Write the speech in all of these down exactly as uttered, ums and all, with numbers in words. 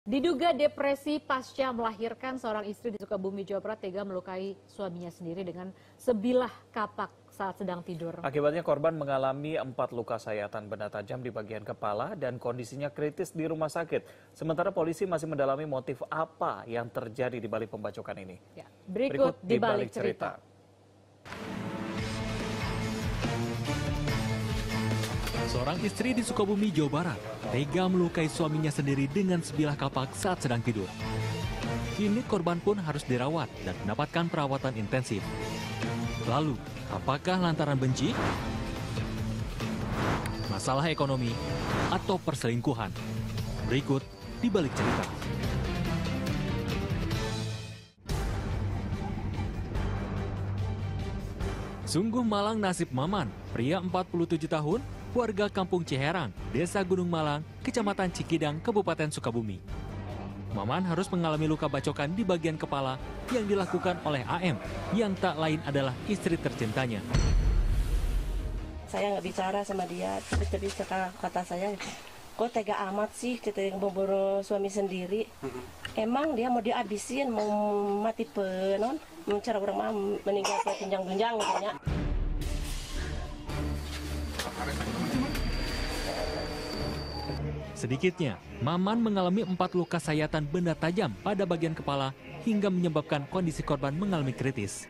Diduga depresi pasca melahirkan, seorang istri di Sukabumi, Jawa Barat tega melukai suaminya sendiri dengan sebilah kapak saat sedang tidur. Akibatnya korban mengalami empat luka sayatan benda tajam di bagian kepala dan kondisinya kritis di rumah sakit. Sementara polisi masih mendalami motif apa yang terjadi di balik pembacokan ini. Ya, berikut, berikut di balik cerita. cerita. Seorang istri di Sukabumi, Jawa Barat, tega melukai suaminya sendiri dengan sebilah kapak saat sedang tidur. Kini korban pun harus dirawat dan mendapatkan perawatan intensif. Lalu, apakah lantaran benci, masalah ekonomi, atau perselingkuhan? Berikut di balik cerita. Sungguh malang nasib Maman, pria empat puluh tujuh tahun, warga Kampung Ciherang, Desa Gunung Malang, Kecamatan Cikidang, Kabupaten Sukabumi. Maman harus mengalami luka bacokan di bagian kepala yang dilakukan oleh A M, yang tak lain adalah istri tercintanya. Saya nggak bicara sama dia, tapi kata saya, kok tega amat sih kita yang membunuh suami sendiri. Emang dia mau dihabisin, mau mati penon, mencari orang mah meninggal tunjang-tunjang katanya. Sedikitnya, Maman mengalami empat luka sayatan benda tajam pada bagian kepala hingga menyebabkan kondisi korban mengalami kritis.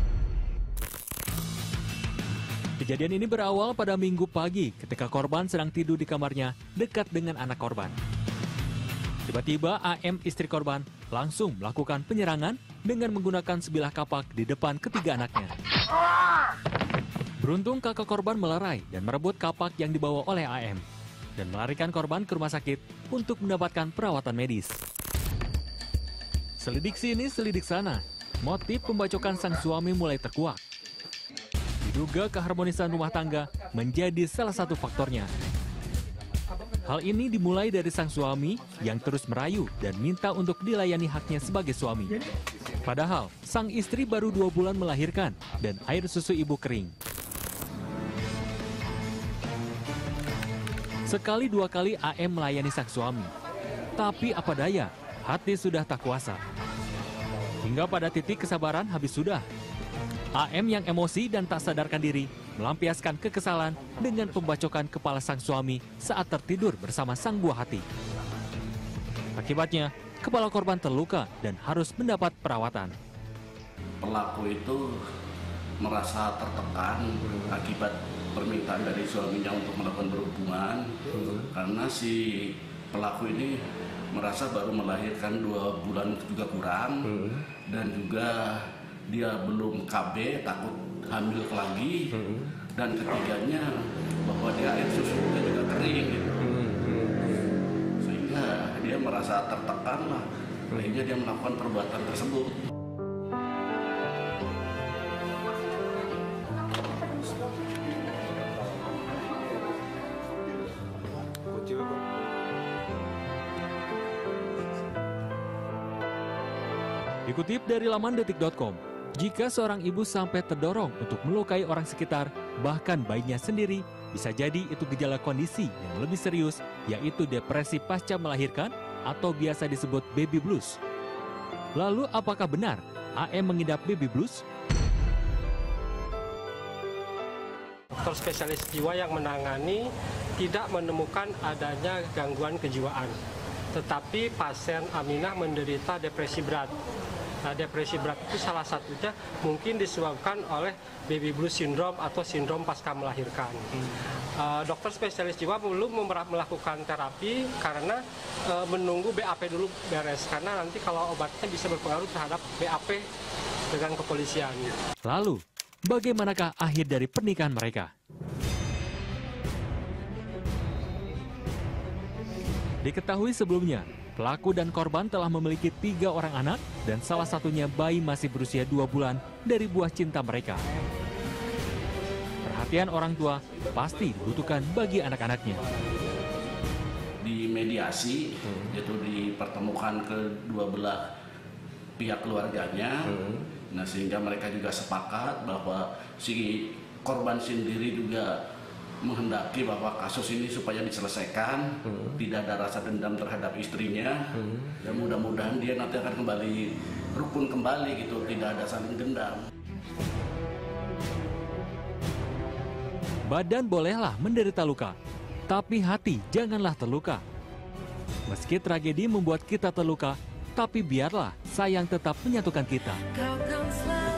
Kejadian ini berawal pada Minggu pagi ketika korban sedang tidur di kamarnya dekat dengan anak korban. Tiba-tiba A M, istri korban, langsung melakukan penyerangan dengan menggunakan sebilah kapak di depan ketiga anaknya. Beruntung kakak korban melerai dan merebut kapak yang dibawa oleh A M dan melarikan korban ke rumah sakit untuk mendapatkan perawatan medis. Selidik sini, selidik sana, motif pembacokan sang suami mulai terkuak. Diduga keharmonisan rumah tangga menjadi salah satu faktornya. Hal ini dimulai dari sang suami yang terus merayu dan minta untuk dilayani haknya sebagai suami. Padahal, sang istri baru dua bulan melahirkan dan air susu ibu kering. Sekali dua kali A M melayani sang suami. Tapi apa daya, hati sudah tak kuasa. Hingga pada titik kesabaran habis sudah. A M yang emosi dan tak sadarkan diri melampiaskan kekesalan dengan pembacokan kepala sang suami saat tertidur bersama sang buah hati. Akibatnya, kepala korban terluka dan harus mendapat perawatan. Pelaku itu merasa tertekan akibat permintaan dari suaminya untuk melakukan berhubungan, hmm. karena si pelaku ini merasa baru melahirkan dua bulan juga kurang, hmm. dan juga dia belum K B, takut hamil lagi, hmm. dan ketiganya bahwa dia air susunya juga kering, gitu. hmm. sehingga dia merasa tertekan lah, sehingga dia melakukan perbuatan tersebut. Dikutip dari laman detik dot com, jika seorang ibu sampai terdorong untuk melukai orang sekitar, bahkan bayinya sendiri, bisa jadi itu gejala kondisi yang lebih serius, yaitu depresi pasca melahirkan atau biasa disebut baby blues. Lalu apakah benar A M mengidap baby blues? Dokter spesialis jiwa yang menangani tidak menemukan adanya gangguan kejiwaan. Tetapi pasien Aminah menderita depresi berat. Nah, depresi berat itu salah satunya mungkin disebabkan oleh baby blues syndrome atau sindrom pasca melahirkan. Hmm. Uh, dokter spesialis jiwa belum melakukan terapi karena uh, menunggu B A P dulu beres. Karena nanti kalau obatnya bisa berpengaruh terhadap B A P dengan kepolisian. Lalu, bagaimanakah akhir dari pernikahan mereka? Diketahui sebelumnya, pelaku dan korban telah memiliki tiga orang anak dan salah satunya bayi masih berusia dua bulan dari buah cinta mereka. Perhatian orang tua pasti dibutuhkan bagi anak-anaknya. Di mediasi, hmm. itu dipertemukan kedua belah pihak keluarganya, hmm. nah sehingga mereka juga sepakat bahwa si korban sendiri juga menghendaki bahwa kasus ini supaya diselesaikan, hmm. tidak ada rasa dendam terhadap istrinya, hmm. dan mudah-mudahan dia nanti akan kembali rukun kembali gitu, tidak ada saling dendam. Badan bolehlah menderita luka, tapi hati janganlah terluka. Meski tragedi membuat kita terluka, tapi biarlah sayang tetap menyatukan kita.